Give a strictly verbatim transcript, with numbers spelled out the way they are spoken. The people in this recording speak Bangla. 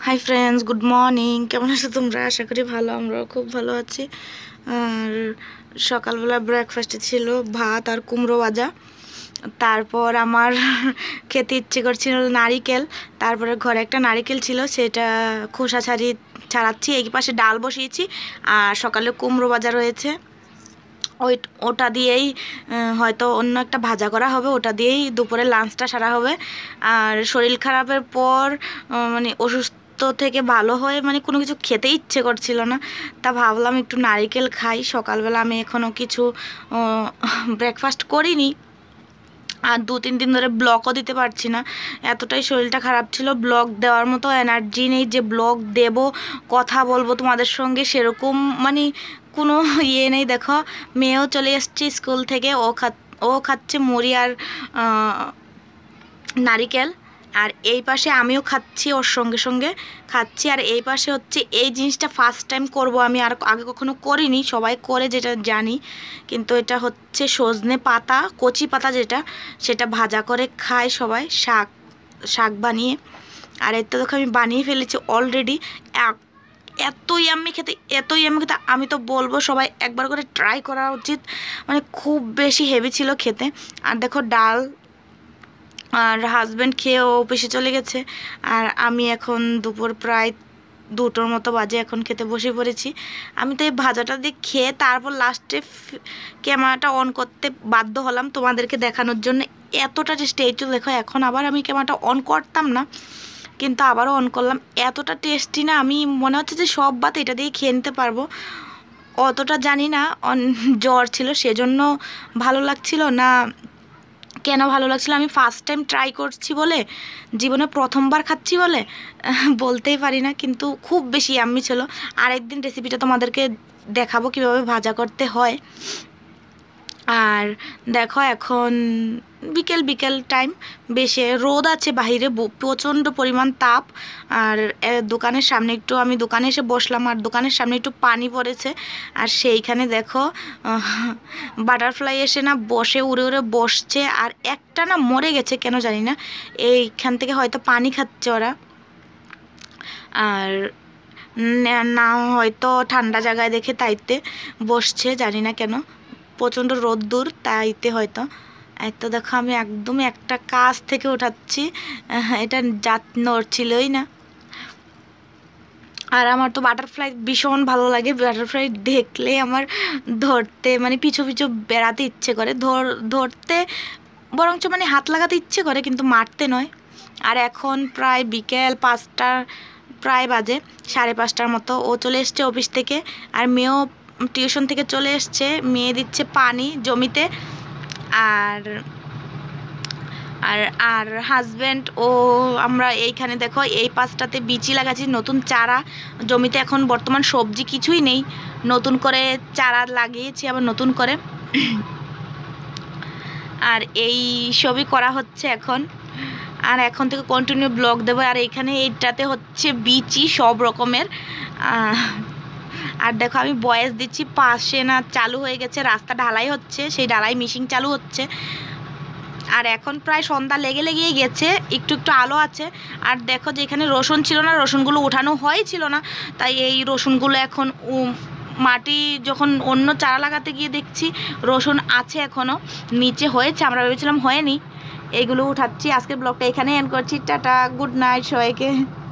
Hi friends, good morning. কেমন আছো তোমরা? আশা করি ভালো, আমরাও খুব ভালো আছি। আর সকালবেলা ব্রেকফাস্টে ছিল ভাত আর কুমড়ো ভাজা। তারপর আমার খেতে ইচ্ছে করছিল নারিকেল। তারপরে ঘরে একটা নারিকেল ছিল, সেটা খোসা ছাড়িয়ে ছাড়াচ্ছি। এই পাশে ডাল বসিয়েছি আর সকালে কুমড়ো ভাজা রয়েছে, ওই ওটা দিয়েই হয়তো অন্য একটা ভাজা করা হবে, ওটা দিয়েই দুপুরে লাঞ্চটা সারা হবে। আর শরীর খারাপের পর মানে অসুস্থ থেকে ভালো হয়ে মানে কোনো কিছু খেতে ইচ্ছে করছিল না, তা ভাবলাম একটু নারিকেল খাই। সকালবেলা আমি এখনও কিছু ব্রেকফাস্ট করিনি, আর দু তিন দিন ধরে ব্লগও দিতে পারছি না, এতটাই শরীরটা খারাপ ছিল। ব্লগ দেওয়ার মতো এনার্জি নেই যে ব্লগ দেব, কথা বলবো তোমাদের সঙ্গে, সেরকম মানে কোনো ইয়ে নেই। দেখো, মেয়েও চলে এসছে স্কুল থেকে, ও খা ও খাচ্ছে মুড়ি আর নারিকেল, আর এই পাশে আমিও খাচ্ছি, ওর সঙ্গে সঙ্গে খাচ্ছি। আর এই পাশে হচ্ছে এই জিনিসটা ফার্স্ট টাইম করব আমি, আর আগে কখনো করিনি, সবাই করে যেটা জানি, কিন্তু এটা হচ্ছে সজনে পাতা, কচি পাতা যেটা, সেটা ভাজা করে খায় সবাই, শাক শাক বানিয়ে। আর এর তো দেখো আমি বানিয়ে ফেলেছি অলরেডি। এতই আমি খেতে এতই আমি খেতে আমি তো বলবো সবাই একবার করে ট্রাই করা উচিত, মানে খুব বেশি হেভি ছিল খেতে। আর দেখো ডাল, আর হাজব্যান্ড খেয়ে ও অফিসে চলে গেছে, আর আমি এখন দুপুর প্রায় দুটোর মতো বাজে, এখন খেতে বসে পড়েছি। আমি তো এই ভাজাটা দিয়ে খেয়ে তারপর লাস্টে ক্যামেরাটা অন করতে বাধ্য হলাম তোমাদেরকে দেখানোর জন্য, এতটা টেস্টি। এই তো দেখো, এখন আবার আমি ক্যামেরাটা অন করতাম না, কিন্তু আবারও অন করলাম। এতটা টেস্টি না, আমি মনে হচ্ছে যে সব ভাত এটা দিয়ে খেয়ে নিতে পারবো। অতটা জানি না জ্বর ছিল সেজন্য ভালো লাগছিল না কেন ভালো লাগছিল, আমি ফার্স্ট টাইম ট্রাই করছি বলে, জীবনে প্রথমবার খাচ্ছি বলে বলতেই পারি না, কিন্তু খুব বেশি ইয়াম্মি ছিল। আরেকদিন রেসিপিটা তোমাদেরকে দেখাবো কিভাবে ভাজা করতে হয়। আর দেখো এখন বিকেল বিকেল টাইম, বেশি রোদ আছে বাহিরে, প্রচণ্ড পরিমাণ তাপ। আর দোকানের সামনে একটু আমি দোকানে এসে বসলাম, আর দোকানের সামনে একটু পানি পড়েছে, আর সেইখানে দেখো বাটারফ্লাই এসে না বসে উড়ে উড়ে বসছে, আর একটা না মরে গেছে কেন জানি না, এইখান থেকে হয়তো পানি খাচ্ছে ওরা, আর না হয়তো ঠান্ডা জায়গায় দেখে তাইতে বসছে, জানি না কেন, প্রচণ্ড রোদ্দুর তাইতে হয়তো। এই তো দেখো আমি একদম একটা কাজ থেকে উঠাচ্ছি, এটা জাত নড়ছিলই না। আর আমার তো বাটারফ্লাই ভীষণ ভালো লাগে, বাটারফ্লাই দেখলে আমার ধরতে মানে পিছু পিছু বেড়াতে ইচ্ছে করে, ধর ধরতে বরঞ্চ মানে হাত লাগাতে ইচ্ছে করে, কিন্তু মারতে নয়। আর এখন প্রায় বিকেল পাঁচটা প্রায় বাজে, সাড়ে পাঁচটার মতো, ও চলে এসছে অফিস থেকে, আর মেয়েও টিউশন থেকে চলে এসছে, মেয়ে দিচ্ছে পানি জমিতে। আর আর আর হাজব্যান্ড ও আমরা এইখানে দেখো এই পাশটাতে বিচি লাগাচ্ছি, নতুন চারা জমিতে, এখন বর্তমান সবজি কিছুই নেই, নতুন করে চারা লাগিয়েছি আবার নতুন করে, আর এই সবই করা হচ্ছে এখন। আর এখন থেকে কন্টিনিউ ব্লগ দেবো। আর এইখানে এইটাতে হচ্ছে বিচি সব রকমের। আর দেখো আমি বয়েস দিচ্ছি, পাশে না চালু হয়ে গেছে, রাস্তা ঢালাই হচ্ছে, সেই ঢালাই মিশিং চালু হচ্ছে। আর এখন প্রায় সন্ধ্যা লেগে লেগেই গেছে, একটু একটু আলো আছে। আর দেখো যে এখানে রসুন ছিল না, রসুনগুলো উঠানো হয়েছিল না, তাই এই রসুনগুলো এখন মাটি যখন অন্য চারা লাগাতে গিয়ে দেখছি রসুন আছে এখনও, নিচে হয়েছে, আমরা ভেবেছিলাম হয়নি। এইগুলো উঠাচ্ছি। আজকের ব্লগটা এখানে এন্ড করছি, টাটা, গুড নাইট সবাইকে।